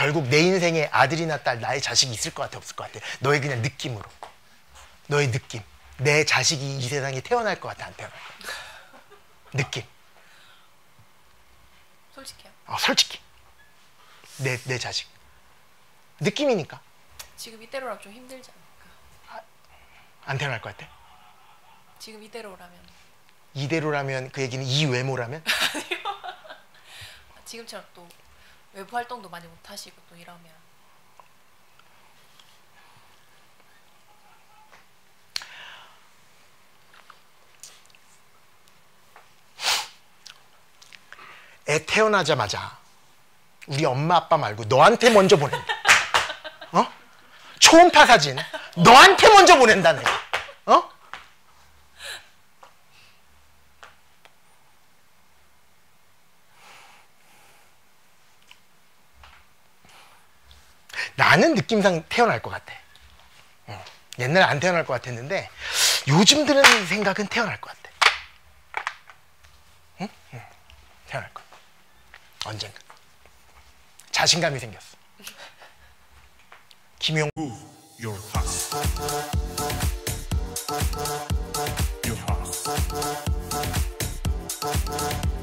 결국 내 인생에 아들이나 딸, 나의 자식이 있을 것 같아, 없을 것 같아? 너의 그냥 느낌으로. 너의 느낌. 내 자식이 이 세상에 태어날 것 같아, 안 태어날 것 같아? 느낌. 솔직해요. 솔직히. 내 자식. 느낌이니까. 지금 이대로라면 좀 힘들지 않을까? 안 태어날 것 같아? 지금 이대로라면. 이대로라면 그 얘기는 이 외모라면? 아니요. 지금처럼 또 외부 활동도 많이 못 하시고 또 이러면. 애 태어나자마자 우리 엄마 아빠 말고 너한테 먼저 보낸다. 초음파 사진 너한테 먼저 보낸다 내가. 나는 느낌상 태어날 것 같아. 옛날에 안 태어날 것 같았는데 요즘 드는 생각은 태어날 것 같아. 태어날 것 같아. 언젠가. 자신감이 생겼어. 김용. Move your heart. Your heart.